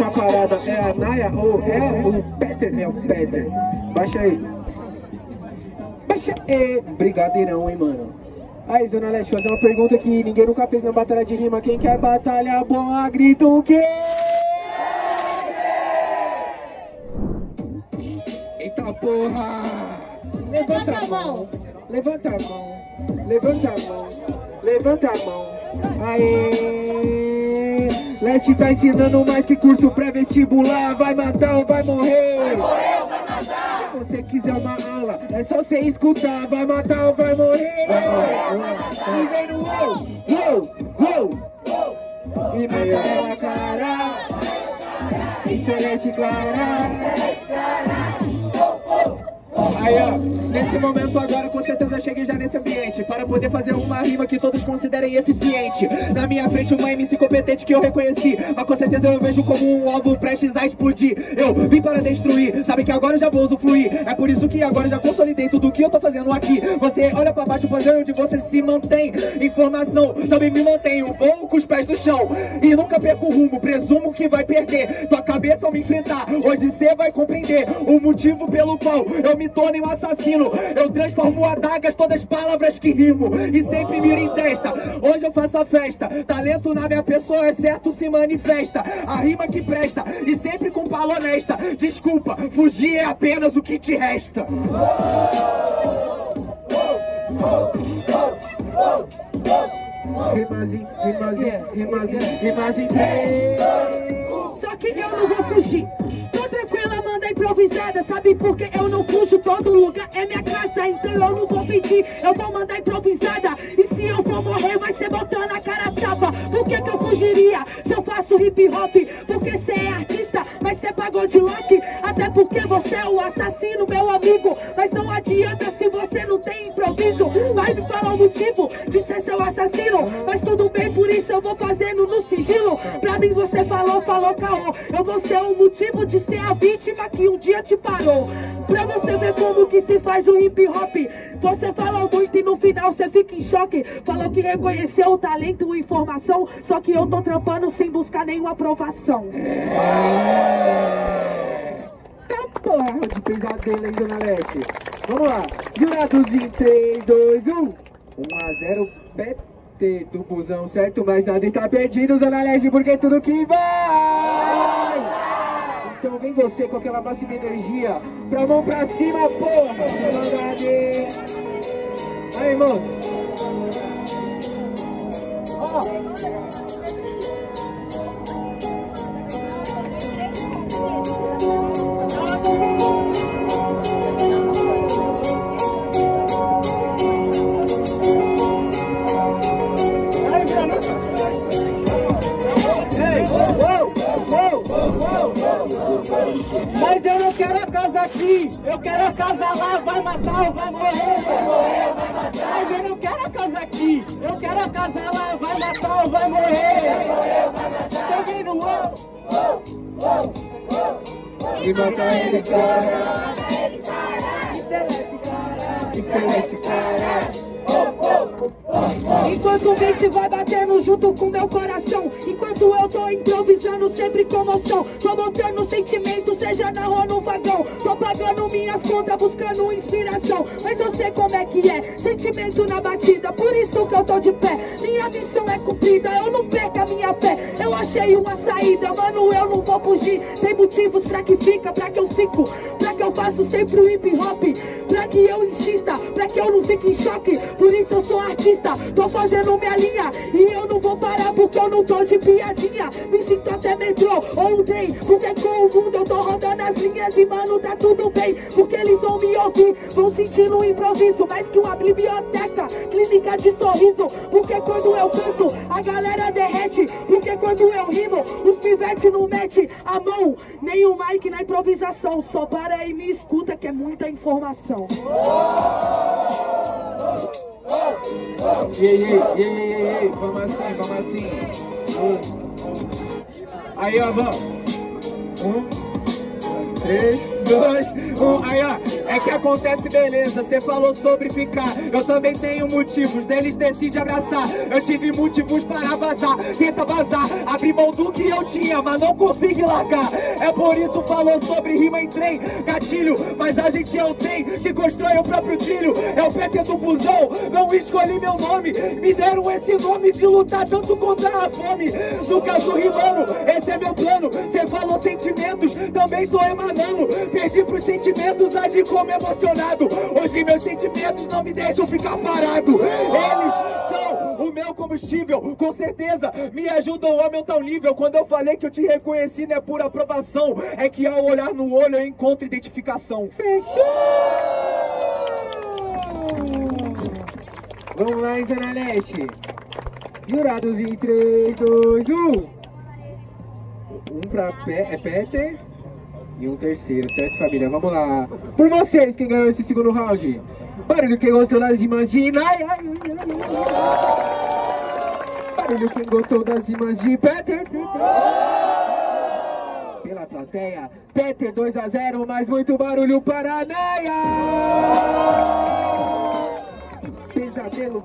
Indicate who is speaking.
Speaker 1: uma parada, é a Naya ou é o Peter? É o Peter. Baixa aí. Baixa aí. Brigadeirão, hein, mano. Aí, Zona Leste, fazer uma pergunta que ninguém nunca fez na batalha de rima. Quem quer batalha boa, grita o quê? Eita porra! Levanta a mão, levanta a mão, levanta a mão, levanta a mão. Aê! Leste tá ensinando mais que curso pré-vestibular. Vai matar ou vai morrer? Vai morrer ou vai matar? Se você quiser uma aula, é só você escutar. Vai matar ou vai morrer? Vai morrer ou vai matar? E vem no uou, uou, uou. E mata ela, cara. E celeste clara. Aí, ó, nesse momento agora com certeza cheguei já nesse ambiente para poder fazer uma rima que todos considerem eficiente. Na minha frente uma MC competente que eu reconheci, mas com certeza eu vejo como um ovo prestes a explodir. Eu vim para destruir, sabe que agora eu já vou usufruir. É por isso que agora eu já consolidei tudo que eu tô fazendo aqui. Você olha pra baixo, pois é onde você se mantém. Informação, também me mantenho, vou com os pés no chão e nunca perco o rumo, presumo que vai perder tua cabeça ao me enfrentar. Hoje você vai compreender o motivo pelo qual eu me torno um assassino. Eu transformo adagas todas as palavras que rimo e sempre miro em testa. Hoje eu faço a festa, talento na minha pessoa é certo se manifesta. A rima que presta e sempre com fala honesta. Desculpa, fugir é apenas o que te resta. Rimas em três.
Speaker 2: Só que eu não vou fugir. Tô tranquila, manda improvisada. Sabe por que eu não fujo? Todo lugar é minha casa, então eu não vou pedir. Eu vou mandar improvisada. E se eu for morrer, vai ser botando a cara a tapa. Por que que eu fugiria se eu faço hip hop? Porque cê é artista, mas cê pagou de lock. Até porque você é o assassino, meu amigo. Mas não adianta se você não tem improviso. Vai me falar o motivo de ser seu assassino. Mas tudo bem, por isso eu vou fazendo no sigilo. Pra mim você falou caô. Eu vou ser o motivo de ser a vítima que um dia te parou. Pra você ver como que se faz o hip hop. Você falou muito e no final você fica em choque. Falou que reconheceu o talento e informação. Só que eu tô trampando sem buscar nenhuma aprovação.
Speaker 1: Tá porra de pesadelo, hein, Zona Leste? Vamos lá, jurados em 3, 2, 1. 1-0, PT do busão, certo? Mas nada está perdido, Zona Leste, porque tudo que vai! Então vem você com aquela máxima energia, pra mão pra cima, porra! Aí, irmão! Ó!
Speaker 2: Mas eu não quero a casa aqui, eu quero a casa lá, vai matar ou vai morrer, vai morrer ou vai matar. Mas eu não quero a casa aqui, eu quero a casa lá, vai matar ou vai morrer, vai morrer ou vai matar. Tô vindo,
Speaker 1: E mata ele, cara. E esse cara.
Speaker 2: Enquanto o beat vai batendo junto com meu coração, enquanto eu tô improvisando sempre com emoção, tô botando sentimento, seja na rua ou no vagão, tô pagando minhas contas, buscando inspiração. Mas eu sei como é que é, sentimento na batida, por isso que eu tô de pé. Minha missão é cumprida, eu não perco a minha fé. Eu achei uma saída, mano, eu não vou fugir. Tem motivos pra que fica, pra que eu fico, pra que eu faço sempre o hip hop, pra que eu insista, pra que eu não fique em choque. Por isso eu sou artista, tô fazendo minha linha e eu não vou parar porque eu não tô de piadinha. Me sinto até metrô ou um trem, porque com o mundo eu tô rodando as linhas e mano tá tudo bem, porque eles vão me ouvir, vão sentir no improviso mais que uma biblioteca, clínica de sorriso. Porque quando eu canto a galera derrete, porque quando eu rimo os pivete não mete a mão, nem o mic na improvisação. Só para e me escuta que é muita informação.
Speaker 1: Ei, vamos assim. Aí, ó, vamos. 1, 2, 3. 2, 1. Aí, ó, é que acontece, beleza. Você falou sobre ficar. Eu também tenho motivos, deles decide abraçar. Eu tive motivos para vazar, tenta vazar. Abri mão do que eu tinha, mas não consegui largar. É por isso falou sobre rima em trem, gatilho. Mas a gente é o trem que constrói o próprio trilho. É o PT do busão, não escolhi meu nome. Me deram esse nome de lutar tanto contra a fome. No caso rimando, esse é meu plano. Cê falou sentimentos, também tô emanando. Perdi pros sentimentos, agi como emocionado. Hoje meus sentimentos não me deixam ficar parado. Eles são o meu combustível, com certeza me ajudam a aumentar o nível. Quando eu falei que eu te reconheci, não é por aprovação, é que ao olhar no olho eu encontro identificação. Fechou! Vamos lá, Zona Leste. Jurados em 3, 2, 1. Um pra Peter e um terceiro, certo, família? Vamos lá. Por vocês, quem ganhou esse segundo round? Barulho quem gostou das rimas de... Barulho quem gostou das rimas de Peter. Pela plateia, Peter 2-0, mas muito barulho para Naya. Pesadelo.